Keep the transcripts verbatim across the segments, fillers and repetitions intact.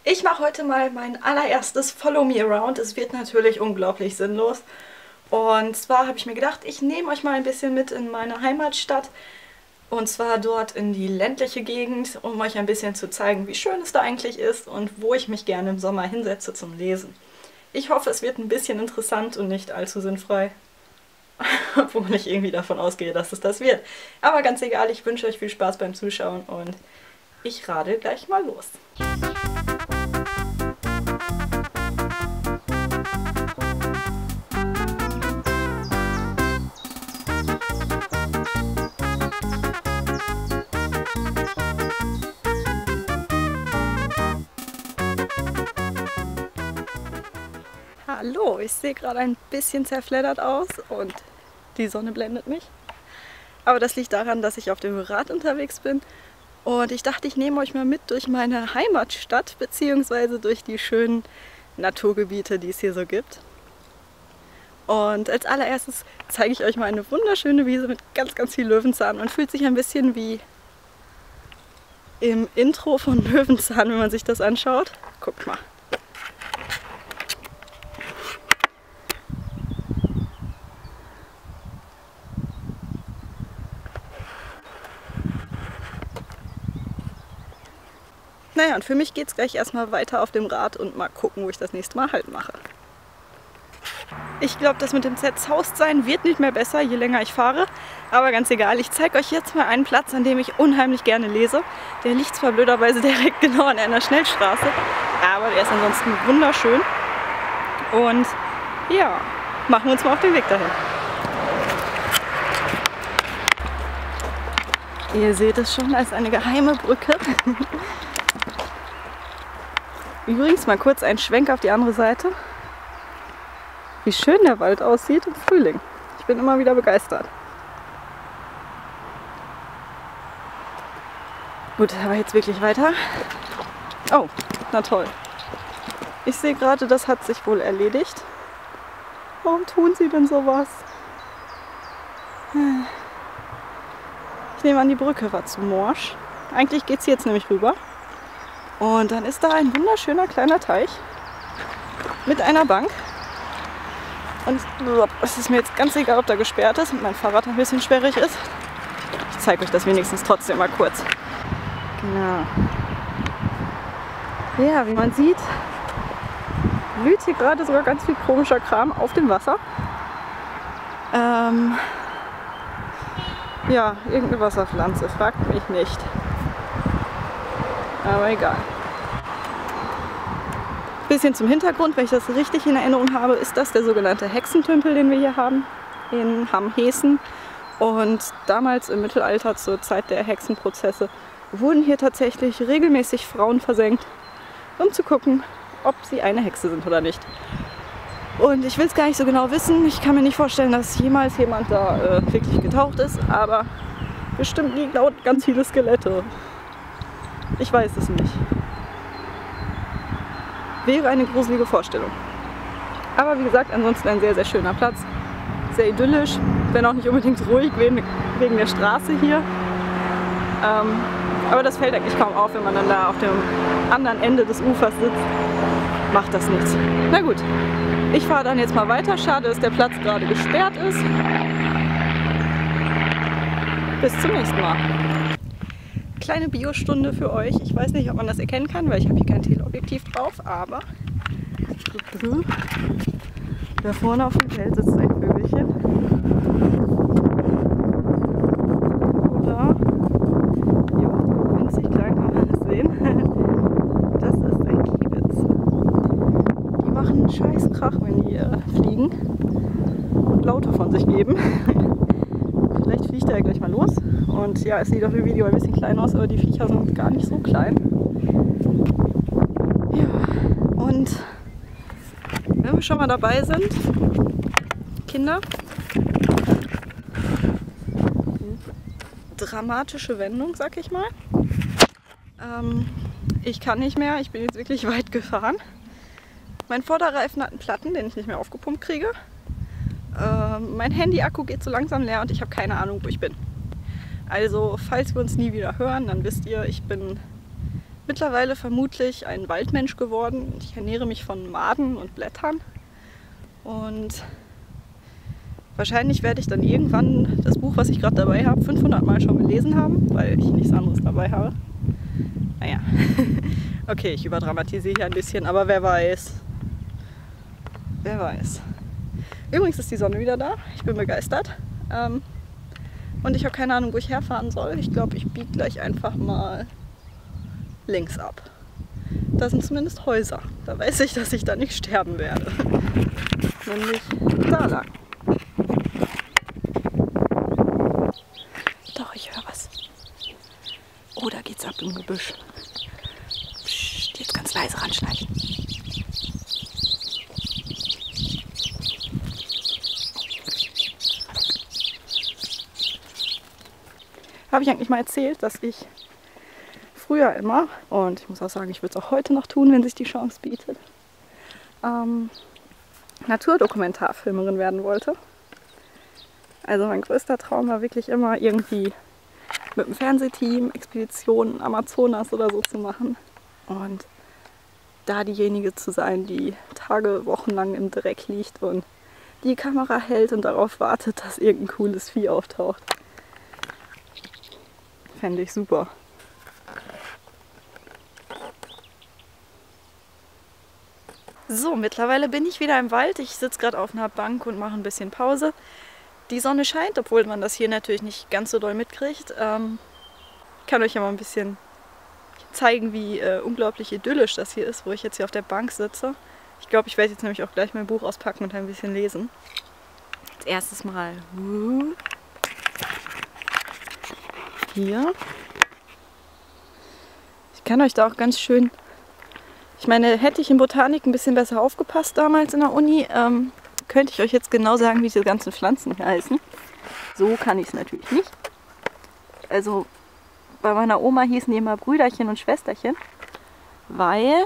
Ich mache heute mal mein allererstes Follow Me Around. Es wird natürlich unglaublich sinnlos. Und zwar habe ich mir gedacht, ich nehme euch mal ein bisschen mit in meine Heimatstadt. Und zwar dort in die ländliche Gegend, um euch ein bisschen zu zeigen, wie schön es da eigentlich ist und wo ich mich gerne im Sommer hinsetze zum Lesen. Ich hoffe, es wird ein bisschen interessant und nicht allzu sinnfrei. Obwohl ich irgendwie davon ausgehe, dass es das wird. Aber ganz egal, ich wünsche euch viel Spaß beim Zuschauen und ich radel gleich mal los. Hallo, ich sehe gerade ein bisschen zerfleddert aus und die Sonne blendet mich. Aber das liegt daran, dass ich auf dem Rad unterwegs bin. Und ich dachte, ich nehme euch mal mit durch meine Heimatstadt bzw. durch die schönen Naturgebiete, die es hier so gibt. Und als allererstes zeige ich euch mal eine wunderschöne Wiese mit ganz, ganz viel Löwenzahn. Man fühlt sich ein bisschen wie im Intro von Löwenzahn, wenn man sich das anschaut. Guckt mal. Naja, und für mich geht es gleich erstmal weiter auf dem Rad und mal gucken, wo ich das nächste Mal Halt mache. Ich glaube, das mit dem Zerzaustsein wird nicht mehr besser, je länger ich fahre. Aber ganz egal, ich zeige euch jetzt mal einen Platz, an dem ich unheimlich gerne lese. Der liegt zwar blöderweise direkt genau an einer Schnellstraße, aber der ist ansonsten wunderschön. Und ja, machen wir uns mal auf den Weg dahin. Ihr seht es schon, da ist eine geheime Brücke. Übrigens mal kurz ein Schwenk auf die andere Seite. Wie schön der Wald aussieht im Frühling. Ich bin immer wieder begeistert. Gut, aber jetzt wirklich weiter. Oh, na toll. Ich sehe gerade, das hat sich wohl erledigt. Warum tun sie denn sowas? Ich nehme an, die Brücke war zu morsch. Eigentlich geht sie jetzt nämlich rüber. Und dann ist da ein wunderschöner kleiner Teich mit einer Bank. Und es ist mir jetzt ganz egal, ob da gesperrt ist und mein Fahrrad ein bisschen sperrig ist. Ich zeige euch das wenigstens trotzdem mal kurz. Genau. Ja, wie man sieht, blüht hier gerade sogar ganz viel komischer Kram auf dem Wasser. Ähm, ja, irgendeine Wasserpflanze, fragt mich nicht. Aber egal. Bisschen zum Hintergrund, wenn ich das richtig in Erinnerung habe, ist das der sogenannte Hexentümpel, den wir hier haben in Hamm-Heßen. Und damals im Mittelalter, zur Zeit der Hexenprozesse, wurden hier tatsächlich regelmäßig Frauen versenkt, um zu gucken, ob sie eine Hexe sind oder nicht. Und ich will es gar nicht so genau wissen. Ich kann mir nicht vorstellen, dass jemals jemand da äh, wirklich getaucht ist, aber bestimmt liegen da unten ganz viele Skelette. Ich weiß es nicht. Wäre eine gruselige Vorstellung. Aber wie gesagt, ansonsten ein sehr, sehr schöner Platz. Sehr idyllisch, wenn auch nicht unbedingt ruhig wegen der Straße hier. Ähm, aber das fällt eigentlich kaum auf, wenn man dann da auf dem anderen Ende des Ufers sitzt. Macht das nichts. Na gut, ich fahre dann jetzt mal weiter. Schade, dass der Platz gerade gesperrt ist. Bis zum nächsten Mal. Kleine Biostunde für euch. Ich weiß nicht, ob man das erkennen kann, weil ich habe hier kein Teleobjektiv drauf, aber da vorne auf dem Feld sitzt ein Vögelchen. Oder, jo, winzig klein kann man das sehen. Das ist ein Kiebitz. Die machen einen scheiß Krach, wenn die äh, fliegen und Laute von sich geben. Vielleicht fliegt er ja gleich mal los. Und ja, es sieht auf dem Video ein bisschen klein aus, aber die Viecher sind gar nicht so klein. Ja, und wenn wir schon mal dabei sind, Kinder, dramatische Wendung, sag ich mal. Ähm, ich kann nicht mehr, ich bin jetzt wirklich weit gefahren. Mein Vorderreifen hat einen Platten, den ich nicht mehr aufgepumpt kriege. Ähm, mein Handy-Akku geht so langsam leer und ich habe keine Ahnung, wo ich bin. Also, falls wir uns nie wieder hören, dann wisst ihr, ich bin mittlerweile vermutlich ein Waldmensch geworden. Ich ernähre mich von Maden und Blättern. Und wahrscheinlich werde ich dann irgendwann das Buch, was ich gerade dabei habe, fünfhundert Mal schon gelesen haben, weil ich nichts anderes dabei habe. Naja, okay, ich überdramatisiere hier ein bisschen, aber wer weiß. Wer weiß. Übrigens ist die Sonne wieder da. Ich bin begeistert. Ähm, und ich habe keine Ahnung, wo ich herfahren soll. Ich glaube, ich biege gleich einfach mal links ab. Da sind zumindest Häuser. Da weiß ich, dass ich da nicht sterben werde. Nämlich da lang. Doch, ich höre was. Oh, da geht's ab im Gebüsch. Psst, jetzt ganz leise ranschleichen. Habe ich eigentlich mal erzählt, dass ich früher immer, und ich muss auch sagen, ich würde es auch heute noch tun, wenn sich die Chance bietet, ähm, Naturdokumentarfilmerin werden wollte. Also mein größter Traum war wirklich immer irgendwie mit dem Fernsehteam Expeditionen Amazonas oder so zu machen und da diejenige zu sein, die Tage, Wochen lang im Dreck liegt und die Kamera hält und darauf wartet, dass irgendein cooles Vieh auftaucht. Fände ich super. So, mittlerweile bin ich wieder im Wald. Ich sitze gerade auf einer Bank und mache ein bisschen Pause. Die Sonne scheint, obwohl man das hier natürlich nicht ganz so doll mitkriegt. Ähm, ich kann euch ja mal ein bisschen zeigen, wie äh, unglaublich idyllisch das hier ist, wo ich jetzt hier auf der Bank sitze. Ich glaube, ich werde jetzt nämlich auch gleich mein Buch auspacken und ein bisschen lesen. Als erstes mal hier. Ich kann euch da auch ganz schön... Ich meine, hätte ich in Botanik ein bisschen besser aufgepasst damals in der Uni, ähm, könnte ich euch jetzt genau sagen, wie diese ganzen Pflanzen hier heißen. So kann ich es natürlich nicht. Also bei meiner Oma hießen die immer Brüderchen und Schwesterchen, weil...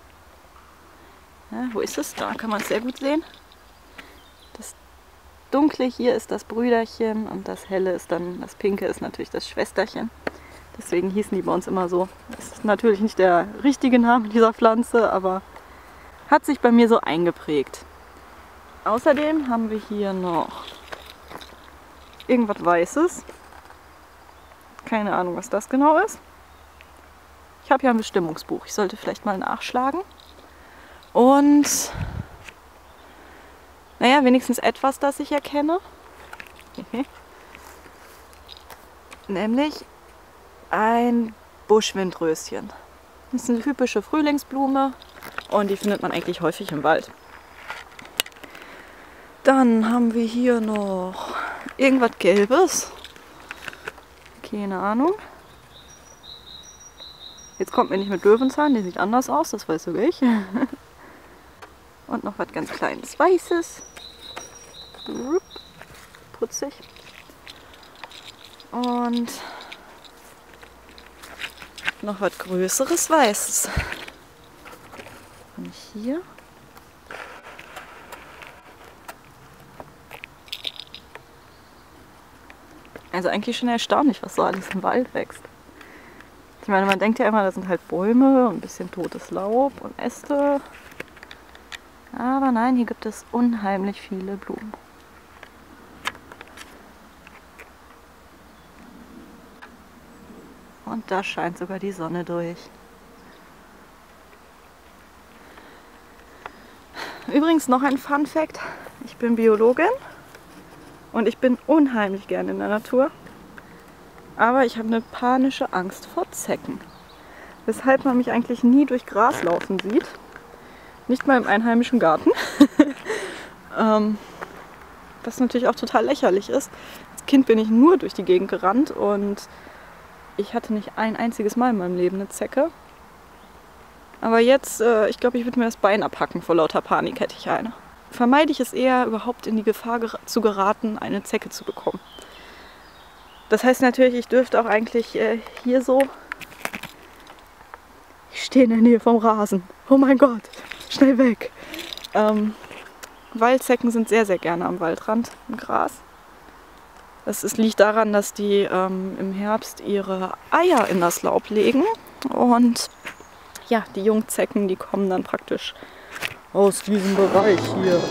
Ja, wo ist es? Da kann man es sehr gut sehen. Das Dunkle hier ist das Brüderchen und das Helle ist dann, das Pinke ist natürlich das Schwesterchen. Deswegen hießen die bei uns immer so. Das ist natürlich nicht der richtige Name dieser Pflanze, aber hat sich bei mir so eingeprägt. Außerdem haben wir hier noch irgendwas Weißes. Keine Ahnung, was das genau ist. Ich habe ja ein Bestimmungsbuch. Ich sollte vielleicht mal nachschlagen. Und naja, wenigstens etwas, das ich erkenne. Nämlich ein Buschwindröschen. Das ist eine typische Frühlingsblume und die findet man eigentlich häufig im Wald. Dann haben wir hier noch irgendwas Gelbes. Keine Ahnung. Jetzt kommt mir nicht mit Löwenzahn, der sieht anders aus, das weiß sogar ich. Und noch was ganz Kleines Weißes. Putzig. Und noch was Größeres Weißes. Und hier. Also eigentlich schon erstaunlich, was so alles im Wald wächst. Ich meine, man denkt ja immer, da sind halt Bäume und ein bisschen totes Laub und Äste. Aber nein, hier gibt es unheimlich viele Blumen. Und da scheint sogar die Sonne durch. Übrigens noch ein Fun Fact. Ich bin Biologin und ich bin unheimlich gerne in der Natur. Aber ich habe eine panische Angst vor Zecken. Weshalb man mich eigentlich nie durch Gras laufen sieht. Nicht mal im einheimischen Garten. ähm, was natürlich auch total lächerlich ist. Als Kind bin ich nur durch die Gegend gerannt und ich hatte nicht ein einziges Mal in meinem Leben eine Zecke. Aber jetzt, äh, ich glaube, ich würde mir das Bein abhacken vor lauter Panik, hätte ich eine. Vermeide ich es eher, überhaupt in die Gefahr ger- zu geraten, eine Zecke zu bekommen. Das heißt natürlich, ich dürfte auch eigentlich äh, hier so... Ich stehe in der Nähe vom Rasen. Oh mein Gott, schnell weg. Ähm, Waldzecken sind sehr, sehr gerne am Waldrand im Gras. Das ist, liegt daran, dass die ähm, im Herbst ihre Eier in das Laub legen und ja, die Jungzecken, die kommen dann praktisch aus diesem Bereich hier.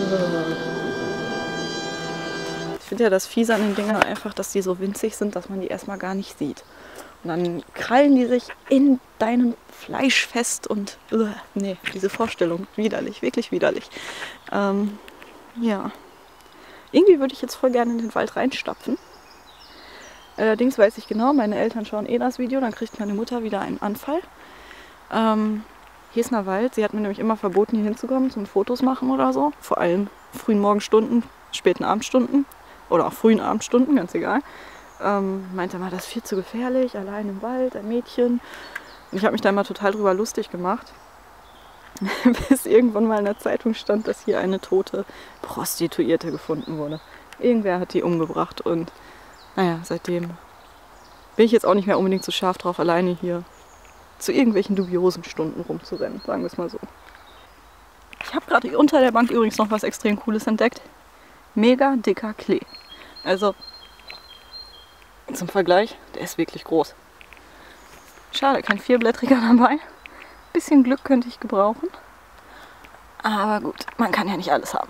Ich finde ja das Fiese an den Dingern einfach, dass die so winzig sind, dass man die erstmal gar nicht sieht. Und dann krallen die sich in deinem Fleisch fest und uh, nee, diese Vorstellung, widerlich, wirklich widerlich. Ähm, ja. Irgendwie würde ich jetzt voll gerne in den Wald reinstapfen. Allerdings weiß ich genau, meine Eltern schauen eh das Video, dann kriegt meine Mutter wieder einen Anfall. Ähm, Hiesner Wald, sie hat mir nämlich immer verboten, hier hinzukommen zum Fotos machen oder so. Vor allem frühen Morgenstunden, späten Abendstunden oder auch frühen Abendstunden, ganz egal. Ähm, meinte mal, das ist viel zu gefährlich, allein im Wald, ein Mädchen. Und ich habe mich da immer total drüber lustig gemacht. Bis irgendwann mal in der Zeitung stand, dass hier eine tote Prostituierte gefunden wurde. Irgendwer hat die umgebracht und naja, seitdem bin ich jetzt auch nicht mehr unbedingt so scharf drauf, alleine hier zu irgendwelchen dubiosen Stunden rumzurennen, sagen wir es mal so. Ich habe gerade unter der Bank übrigens noch was extrem Cooles entdeckt. Mega dicker Klee. Also zum Vergleich, der ist wirklich groß. Schade, kein Vierblättriger dabei. Bisschen Glück könnte ich gebrauchen. Aber gut, man kann ja nicht alles haben.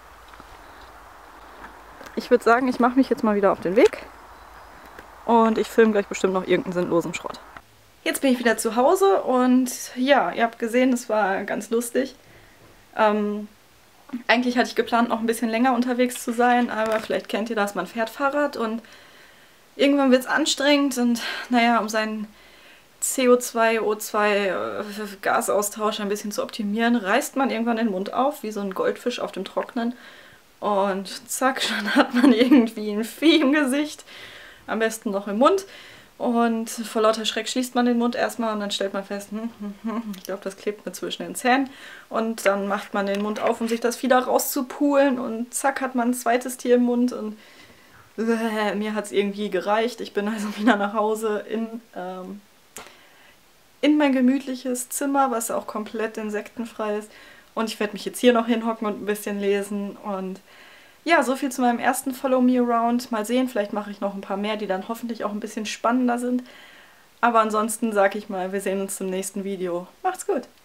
Ich würde sagen, ich mache mich jetzt mal wieder auf den Weg. Und ich filme gleich bestimmt noch irgendeinen sinnlosen Schrott. Jetzt bin ich wieder zu Hause und ja, ihr habt gesehen, es war ganz lustig. Ähm, eigentlich hatte ich geplant, noch ein bisschen länger unterwegs zu sein, aber vielleicht kennt ihr das, man fährt Fahrrad und irgendwann wird es anstrengend und naja, um seinen C O zwei, O zwei Gasaustausch ein bisschen zu optimieren, reißt man irgendwann den Mund auf, wie so ein Goldfisch auf dem Trocknen. Und zack, schon hat man irgendwie ein Vieh im Gesicht. Am besten noch im Mund. Und vor lauter Schreck schließt man den Mund erstmal und dann stellt man fest, hm, hm, hm, ich glaube, das klebt mir zwischen den Zähnen. Und dann macht man den Mund auf, um sich das Vieh da rauszupulen. Und zack, hat man ein zweites Tier im Mund. Und äh, mir hat es irgendwie gereicht. Ich bin also wieder nach Hause in, ähm, in mein gemütliches Zimmer, was auch komplett insektenfrei ist. Und ich werde mich jetzt hier noch hinhocken und ein bisschen lesen. Und ja, so viel zu meinem ersten Follow Me Around. Mal sehen, vielleicht mache ich noch ein paar mehr, die dann hoffentlich auch ein bisschen spannender sind. Aber ansonsten sage ich mal, wir sehen uns zum nächsten Video. Macht's gut!